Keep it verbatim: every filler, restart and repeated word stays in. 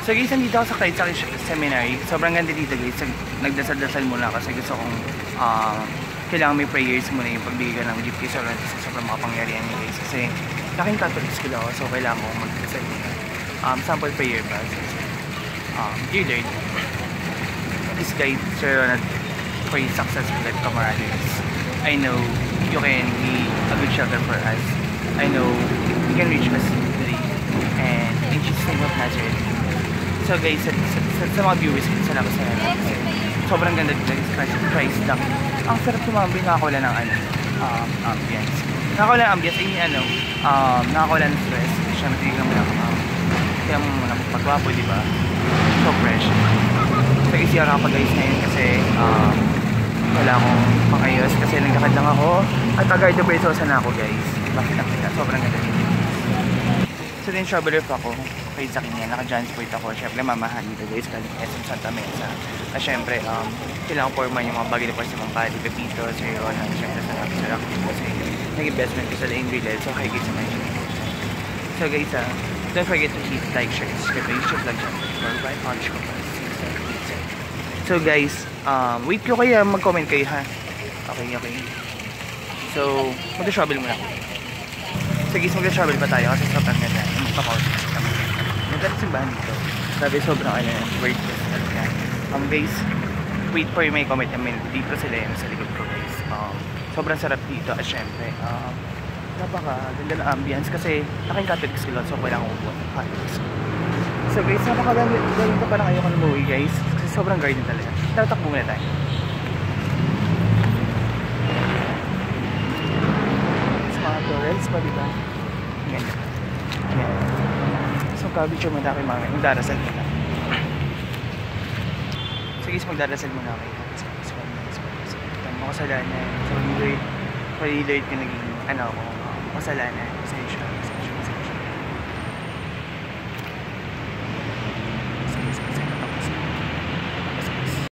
So guys, nandito ako sa Christ Seminary. Sobrang ganda dito guys. Nagdasal-dasal muna kasi gusto kong uh, kailangan may prayers muna yung pagbigay ng gift kay sobrang, sobrang makapangyarihan niya guys. Kasi laking Catholic school ako, so kailangan kong magdasal muna. Um, sample prayer ba? So, um, Dear Lord, please guide Sir Ronald for his successful life camaraderies. I know you can be a good shelter for us. I know you can reach us today. And in Jesus' name of Nazareth. So guys, sa, sa, sa, sa mga viewers, salamat sa inyo. Sobrang ganda dito guys, Christ lang. Ang sarap tumambay, nakakawala ng ano, um, ambience. Nakakawala ng ambience, ay ano, um, nakakawala ng stress. Siyempre, tignan mo lang, um, tignan mo muna pagwapo, di ba? So fresh. So guys, yara ka pa guys ngayon kasi, um, wala akong pangayos kasi nagkakad lang ako. At agad na bresosa na ako guys. Bakit lang kita, sobrang ganda dito. So din traveler pa ako kay sa kanya, naka-transport ako. Siyempre mamahan dito guys, galing S M Santa Mesa. At siyempre, um, kailangan forman yung mga bagay na po sa mga pali, Pepito, Sir Ronald, siyempre sa namin sa Rocky kasi nag-investment ko sa Ingrid. So hi guys sa mga So guys, uh, don't forget to hit like, share, subscribe to YouTube vlog channel for right on show. So guys, um, wait ko kaya mag-comment kayo ha. Okay, okay. So, mag-travel muna ako. So guys, mag-travel pa tayo kasi sobrang ganda. Magpa-pause kami. Maganda simbahan dito. Sabi sobrang ano, wordless talaga. Um guys, wait for my comment namin. Dito sila yun sa likod ko guys. Um, sobrang sarap dito at syempre, um, napaka ganda ng ambience kasi laking Catholic school so kailangan ko po Catholic school. So guys, napakaganda pa pa lang ayoko ng movie guys kasi sobrang garden talaga. Tatakbo muna tayo. Florence pa diba? Ganyan. Ganyan. So kabidyo mo na kay mami. Magdarasal muna. So guys, magdarasal muna kayo. So guys, magdarasal mo kasalanan. So Lord, Lord ko naging ano ako, kasalanan. Pasensya.